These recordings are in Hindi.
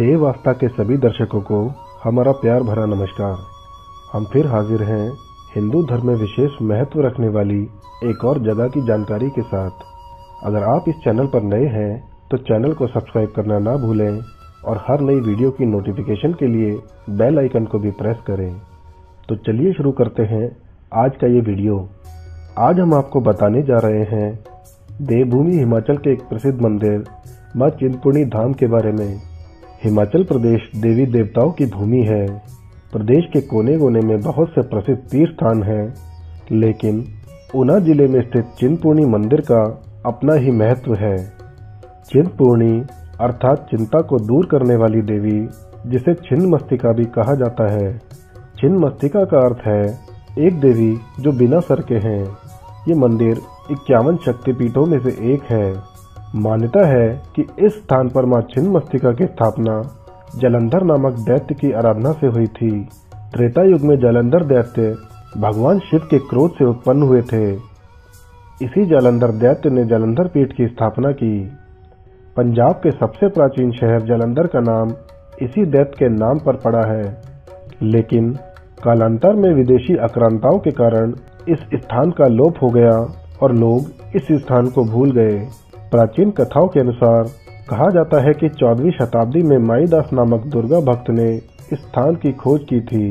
देव आस्था के सभी दर्शकों को हमारा प्यार भरा नमस्कार। हम फिर हाजिर हैं हिंदू धर्म में विशेष महत्व रखने वाली एक और जगह की जानकारी के साथ। अगर आप इस चैनल पर नए हैं तो चैनल को सब्सक्राइब करना ना भूलें और हर नई वीडियो की नोटिफिकेशन के लिए बेल आइकन को भी प्रेस करें। तो चलिए शुरू करते हैं आज का ये वीडियो। आज हम आपको बताने जा रहे हैं देवभूमि हिमाचल के एक प्रसिद्ध मंदिर मां चिंतपूर्णी धाम के बारे में। हिमाचल प्रदेश देवी देवताओं की भूमि है। प्रदेश के कोने कोने में बहुत से प्रसिद्ध तीर्थ स्थान हैं, लेकिन ऊना जिले में स्थित चिंतपूर्णी मंदिर का अपना ही महत्व है। चिंतपूर्णी अर्थात चिंता को दूर करने वाली देवी, जिसे छिन्नमस्तिका भी कहा जाता है। छिन्नमस्तिका का अर्थ है एक देवी जो बिना सर के हैं। ये मंदिर 51 शक्तिपीठों में से एक है। मान्यता है कि इस स्थान पर मां छिन्नमस्तिका की स्थापना जालंधर नामक दैत्य की आराधना से हुई थी। त्रेता युग में जालंधर दैत्य भगवान शिव के क्रोध से उत्पन्न हुए थे। इसी जालंधर दैत्य ने जालंधर पीठ की स्थापना की। पंजाब के सबसे प्राचीन शहर जालंधर का नाम इसी दैत्य के नाम पर पड़ा है, लेकिन कालांतर में विदेशी आक्रांताओं के कारण इस स्थान का लोप हो गया और लोग इस स्थान को भूल गए। प्राचीन कथाओं के अनुसार कहा जाता है कि 14वीं शताब्दी में माईदास नामक दुर्गा भक्त ने इस स्थान की खोज की थी।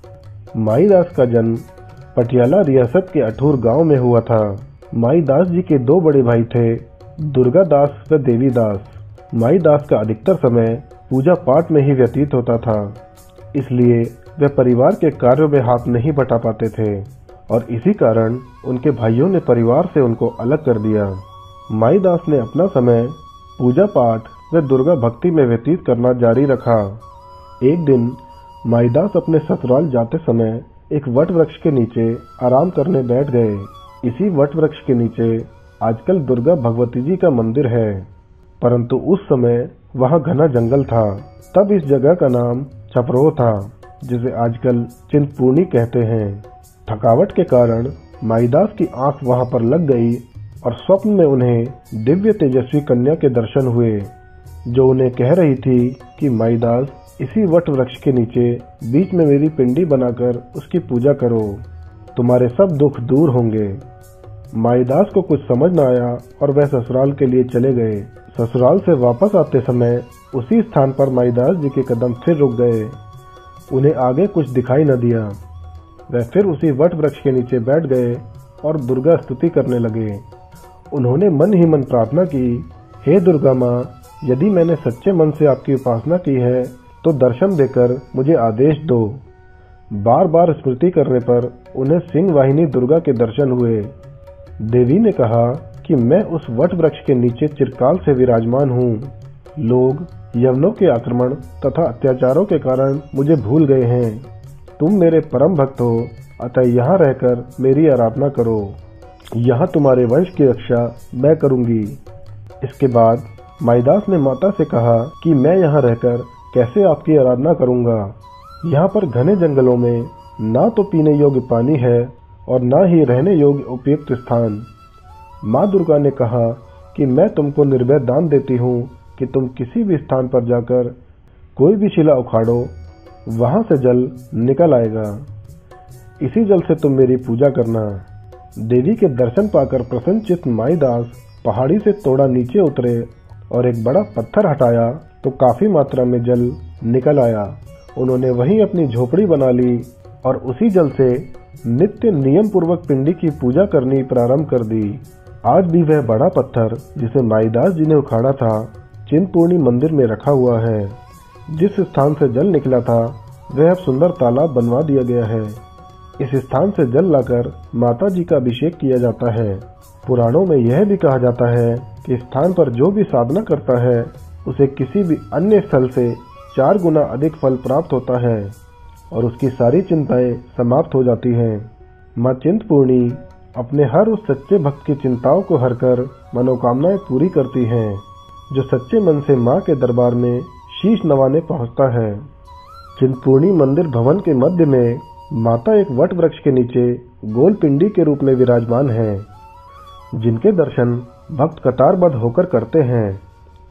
माईदास का जन्म पटियाला रियासत के अठूर गांव में हुआ था। माईदास जी के दो बड़े भाई थे, दुर्गा दास व देवी दास। माईदास का अधिकतर समय पूजा पाठ में ही व्यतीत होता था, इसलिए वे परिवार के कार्यों में हाथ नहीं बटा पाते थे और इसी कारण उनके भाइयों ने परिवार से उनको अलग कर दिया। माईदास ने अपना समय पूजा पाठ व दुर्गा भक्ति में व्यतीत करना जारी रखा। एक दिन माईदास अपने ससुराल जाते समय एक वट वृक्ष के नीचे आराम करने बैठ गए। इसी वट वृक्ष के नीचे आजकल दुर्गा भगवती जी का मंदिर है, परंतु उस समय वहां घना जंगल था। तब इस जगह का नाम छपरोह था, जिसे आजकल चिंतपूर्णी कहते हैं। थकावट के कारण माईदास की आंख वहां पर लग गई और स्वप्न में उन्हें दिव्य तेजस्वी कन्या के दर्शन हुए, जो उन्हें कह रही थी कि माईदास, इसी वट वृक्ष के नीचे बीच में मेरी पिंडी बनाकर उसकी पूजा करो, तुम्हारे सब दुख दूर होंगे। माईदास को कुछ समझ न आया और वह ससुराल के लिए चले गए। ससुराल से वापस आते समय उसी स्थान पर माईदास जी के कदम फिर रुक गए। उन्हें आगे कुछ दिखाई न दिया। वह फिर उसी वट वृक्ष के नीचे बैठ गए और दुर्गा स्तुति करने लगे। उन्होंने मन ही मन प्रार्थना की, हे दुर्गा माँ, यदि मैंने सच्चे मन से आपकी उपासना की है तो दर्शन देकर मुझे आदेश दो। बार बार स्मृति करने पर उन्हें सिंह वाहिनी दुर्गा के दर्शन हुए। देवी ने कहा कि मैं उस वट वृक्ष के नीचे चिरकाल से विराजमान हूँ। लोग यवनों के आक्रमण तथा अत्याचारों के कारण मुझे भूल गए हैं। तुम मेरे परम भक्त हो, अतः यहाँ रहकर मेरी आराधना करो। यहाँ तुम्हारे वंश की रक्षा मैं करूंगी। इसके बाद माईदास ने माता से कहा कि मैं यहाँ रहकर कैसे आपकी आराधना करूंगा। यहाँ पर घने जंगलों में ना तो पीने योग्य पानी है और ना ही रहने योग्य उपयुक्त स्थान। माँ दुर्गा ने कहा कि मैं तुमको निर्भय दान देती हूँ कि तुम किसी भी स्थान पर जाकर कोई भी शिला उखाड़ो, वहां से जल निकल आएगा। इसी जल से तुम मेरी पूजा करना। देवी के दर्शन पाकर प्रसन्नचित्त माईदास पहाड़ी से थोड़ा नीचे उतरे और एक बड़ा पत्थर हटाया तो काफी मात्रा में जल निकल आया। उन्होंने वहीं अपनी झोपड़ी बना ली और उसी जल से नित्य नियम पूर्वक पिंडी की पूजा करनी प्रारंभ कर दी। आज भी वह बड़ा पत्थर जिसे माईदास जी ने उखाड़ा था, चिंतपूर्णी मंदिर में रखा हुआ है। जिस स्थान से जल निकला था वह अब सुंदर तालाब बनवा दिया गया है। इस स्थान से जल लाकर माता जी का अभिषेक किया जाता है। पुराणों में यह भी कहा जाता है कि स्थान पर जो भी साधना करता है उसे किसी भी अन्य स्थल से 4 गुना अधिक फल प्राप्त होता है और उसकी सारी चिंताएं समाप्त हो जाती हैं। मां चिंतपूर्णी अपने हर उस सच्चे भक्त की चिंताओं को हरकर मनोकामनाएं पूरी करती हैं, जो सच्चे मन से मां के दरबार में शीश नवाने पहुंचता है। चिंतपूर्णी मंदिर भवन के मध्य में माता एक वट वृक्ष के नीचे गोल पिंडी के रूप में विराजमान है, जिनके दर्शन भक्त कतारबद्ध होकर करते हैं।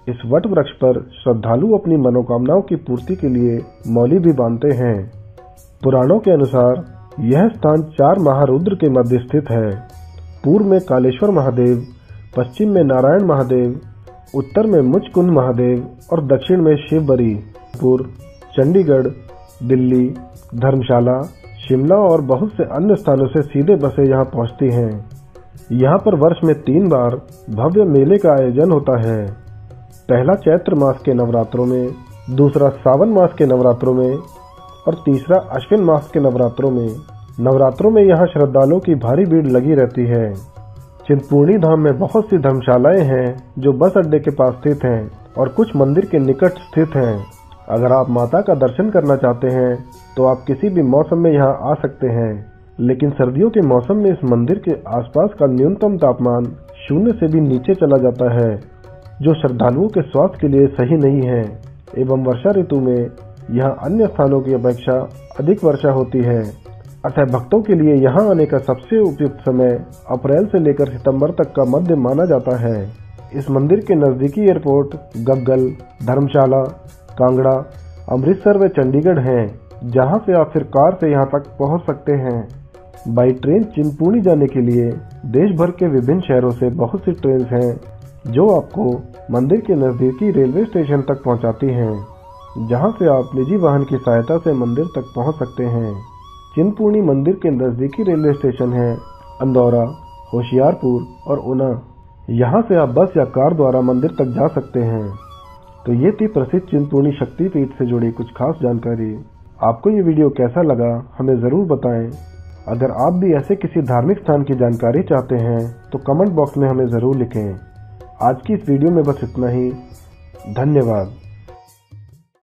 इस वट वृक्ष पर श्रद्धालु अपनी मनोकामनाओं की पूर्ति के लिए मौली भी बांधते हैं। पुराणों के अनुसार यह स्थान 4 महारुद्र के मध्य स्थित है। पूर्व में कालेश्वर महादेव, पश्चिम में नारायण महादेव, उत्तर में मुचकुंद महादेव और दक्षिण में शिवबरीपुर, चंडीगढ़, दिल्ली, धर्मशाला, शिमला और बहुत से अन्य स्थानों से सीधे बसें यहाँ पहुँचती हैं। यहाँ पर वर्ष में 3 बार भव्य मेले का आयोजन होता है। पहला चैत्र मास के नवरात्रों में, दूसरा सावन मास के नवरात्रों में और तीसरा अश्विन मास के नवरात्रों में। नवरात्रों में यहाँ श्रद्धालुओं की भारी भीड़ लगी रहती है। चिंतपूर्णी धाम में बहुत सी धर्मशालाएं हैं जो बस अड्डे के पास स्थित हैं और कुछ मंदिर के निकट स्थित हैं। अगर आप माता का दर्शन करना चाहते हैं तो आप किसी भी मौसम में यहाँ आ सकते हैं, लेकिन सर्दियों के मौसम में इस मंदिर के आसपास का न्यूनतम तापमान 0 से भी नीचे चला जाता है, जो श्रद्धालुओं के स्वास्थ्य के लिए सही नहीं है। एवं वर्षा ऋतु में यहाँ अन्य स्थानों की अपेक्षा अधिक वर्षा होती है। अतः भक्तों के लिए यहाँ आने का सबसे उपयुक्त समय अप्रैल से लेकर सितंबर तक का मध्य माना जाता है। इस मंदिर के नजदीकी एयरपोर्ट गग्गल, धर्मशाला, कांगड़ा, अमृतसर व चंडीगढ़ हैं, जहाँ से आप फिर कार से यहाँ तक पहुँच सकते हैं। बाई ट्रेन चिंतपूर्णी जाने के लिए देश भर के विभिन्न शहरों से बहुत सी ट्रेन हैं जो आपको मंदिर के नजदीकी रेलवे स्टेशन तक पहुँचाती हैं, जहाँ से आप निजी वाहन की सहायता से मंदिर तक पहुँच सकते हैं। चिंतपूर्णी मंदिर के नजदीकी रेलवे स्टेशन है अंदौरा, होशियारपुर और ऊना। यहाँ से आप बस या कार द्वारा मंदिर तक जा सकते हैं। तो ये थी प्रसिद्ध चिंतपूर्णी शक्तिपीठ से जुड़ी कुछ खास जानकारी। आपको ये वीडियो कैसा लगा हमें ज़रूर बताएं। अगर आप भी ऐसे किसी धार्मिक स्थान की जानकारी चाहते हैं तो कमेंट बॉक्स में हमें ज़रूर लिखें। आज की इस वीडियो में बस इतना ही। धन्यवाद।